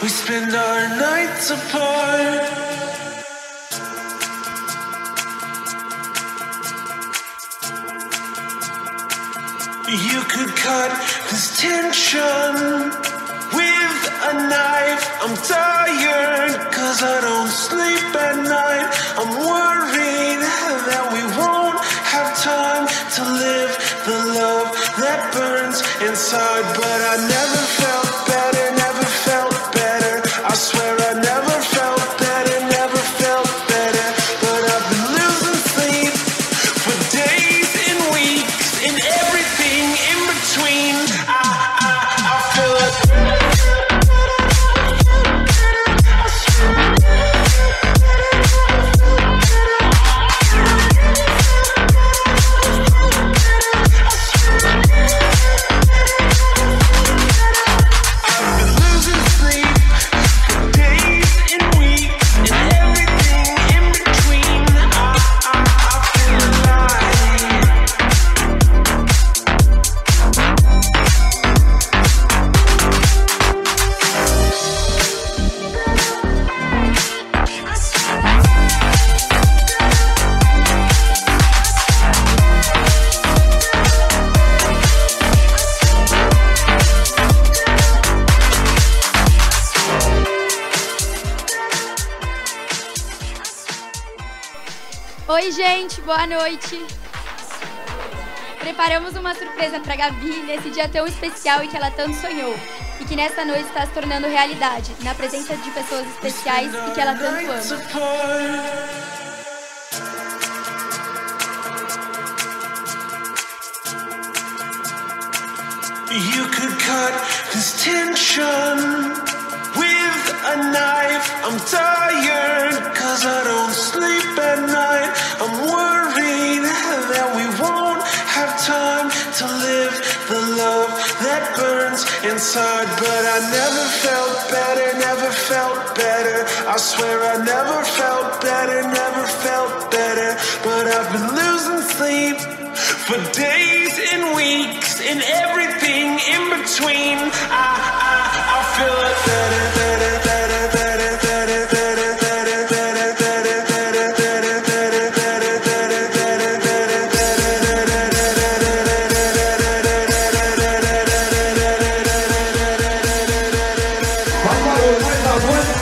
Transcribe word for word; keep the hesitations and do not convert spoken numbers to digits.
We spend our nights apart. You could cut this tension with a knife. I'm tired, cause I don't sleep at night. I'm worried that we won't have time to live the love that burns inside. But I never felt better, never felt better. I swear I never felt better, never felt better. But I've been losing sleep for days and weeks and everything in between. I, I, I feel it. Oi, gente, boa noite. Preparamos uma surpresa para Gabi nesse dia tão especial e que ela tanto sonhou. E que nessa noite está se tornando realidade, na presença de pessoas especiais e que ela tanto ama. You could cut this tension with a knife. I'm tired, cause I don't sleep at night. I'm worried that we won't have time to live the love that burns inside. But I never felt better, never felt better. I swear I never felt better, never felt better. But I've been losing sleep for days and weeks and everything in between. I, I, I feel it better, better, better, better, better, better, better, better, better, better, better, better, better, better, better, better, better, better, better.